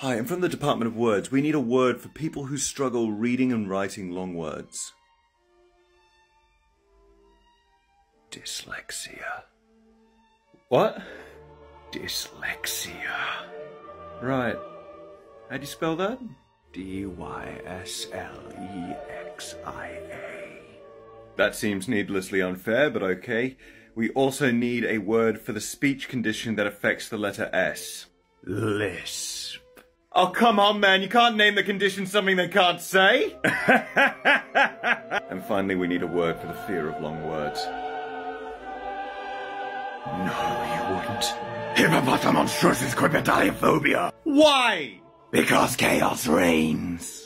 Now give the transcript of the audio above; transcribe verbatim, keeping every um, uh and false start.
Hi, I'm from the Department of Words. We need a word for people who struggle reading and writing long words. Dyslexia. What? Dyslexia. Right. How do you spell that? D Y S L E X I A. That seems needlessly unfair, but okay. We also need a word for the speech condition that affects the letter S. Lisp. Oh, come on, man. You can't name the condition something they can't say. And finally, we need a word for the fear of long words. No, you wouldn't. Hippopotamonstrosisquipedaliophobia. Why? Because chaos reigns.